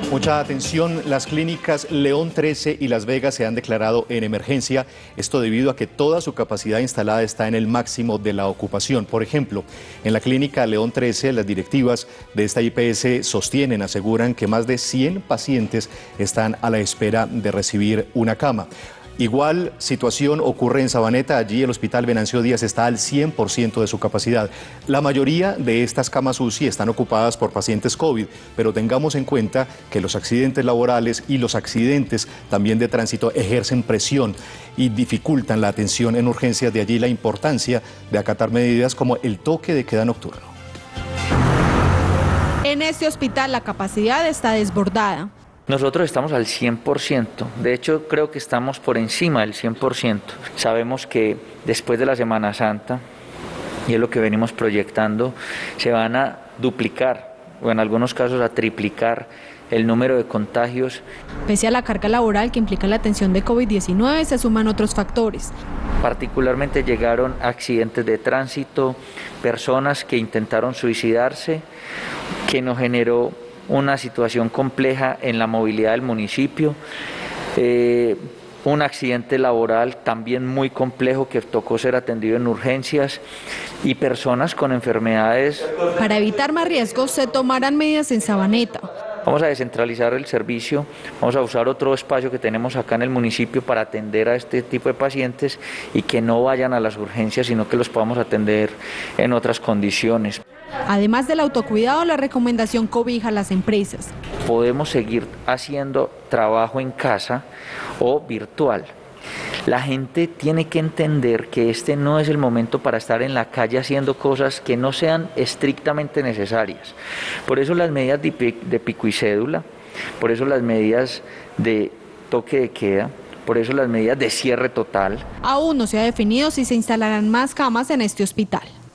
Mucha atención, las clínicas León 13 y Las Vegas se han declarado en emergencia, esto debido a que toda su capacidad instalada está en el máximo de la ocupación. Por ejemplo, en la clínica León 13, las directivas de esta IPS aseguran que más de 100 pacientes están a la espera de recibir una cama. Igual situación ocurre en Sabaneta, allí el Hospital Venancio Díaz está al 100% de su capacidad. La mayoría de estas camas UCI están ocupadas por pacientes COVID, pero tengamos en cuenta que los accidentes laborales y los accidentes también de tránsito ejercen presión y dificultan la atención en urgencias, de allí la importancia de acatar medidas como el toque de queda nocturno. En este hospital la capacidad está desbordada. Nosotros estamos al 100%, de hecho creo que estamos por encima del 100%. Sabemos que después de la Semana Santa, y es lo que venimos proyectando, se van a duplicar o en algunos casos a triplicar el número de contagios. Pese a la carga laboral que implica la atención de COVID-19, se suman otros factores. Particularmente llegaron accidentes de tránsito, personas que intentaron suicidarse, que nos generó una situación compleja en la movilidad del municipio, un accidente laboral también muy complejo que tocó ser atendido en urgencias y personas con enfermedades. Para evitar más riesgos se tomarán medidas en Sabaneta. Vamos a descentralizar el servicio, vamos a usar otro espacio que tenemos acá en el municipio para atender a este tipo de pacientes y que no vayan a las urgencias, sino que los podamos atender en otras condiciones. Además del autocuidado, la recomendación cobija a las empresas. Podemos seguir haciendo trabajo en casa o virtual. La gente tiene que entender que este no es el momento para estar en la calle haciendo cosas que no sean estrictamente necesarias. Por eso las medidas de pico y cédula, por eso las medidas de toque de queda, por eso las medidas de cierre total. Aún no se ha definido si se instalarán más camas en este hospital.